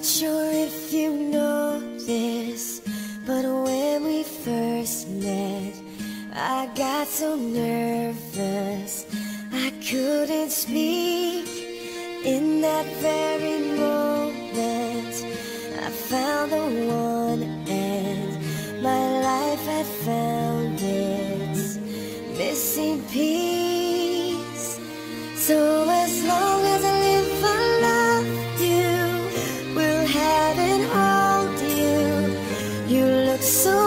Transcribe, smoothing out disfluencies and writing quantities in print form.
Not sure if you know this, but when we first met, I got so nervous I couldn't speak. In that very moment, I found the one, and my life had found its missing piece. So as long as I live, I love you, will have and hold you. You look so